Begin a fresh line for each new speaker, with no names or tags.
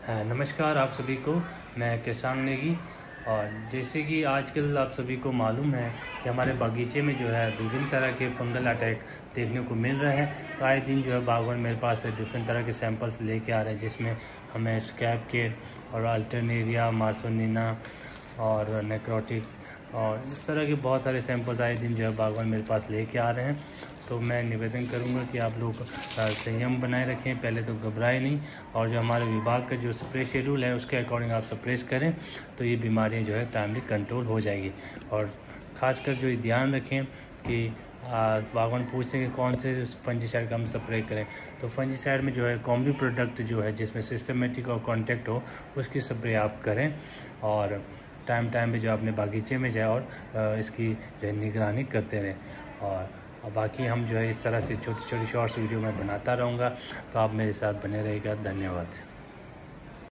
नमस्कार आप सभी को। मैं किसान नेगी। और जैसे कि आजकल आप सभी को मालूम है कि हमारे बगीचे में जो है विभिन्न तरह के फंगल अटैक देखने को मिल रहे हैं। तो आए दिन जो है बागवान मेरे पास से डिफरेंट तरह के सैंपल्स लेके आ रहे हैं, जिसमें हमें स्कैब के और अल्टरनेरिया, मार्सोनिना और नेक्रोटिक और इस तरह के बहुत सारे सैंपल्स आए दिन जो है बागवान मेरे पास लेके आ रहे हैं। तो मैं निवेदन करूंगा कि आप लोग संयम बनाए रखें, पहले तो घबराएं नहीं, और जो हमारे विभाग का जो स्प्रे शेड्यूल है उसके अकॉर्डिंग आप स्प्रे करें तो ये बीमारियां जो है टाइमली कंट्रोल हो जाएगी। और ख़ासकर जो ध्यान रखें कि बागवान पूछते हैं कि कौन से फंजीसाइड का हम स्प्रे करें, तो फंजीसाइड में जो है कॉम्बी प्रोडक्ट जो है जिसमें सिस्टमेटिक और कॉन्टैक्ट हो उसकी स्प्रे आप करें, और टाइम पे जो अपने बागीचे में जाए और इसकी जो है निगरानी करते रहें। और बाकी हम जो है इस तरह से छोटी छोटी शॉर्ट्स वीडियो में बनाता रहूँगा, तो आप मेरे साथ बने रहिएगा। धन्यवाद।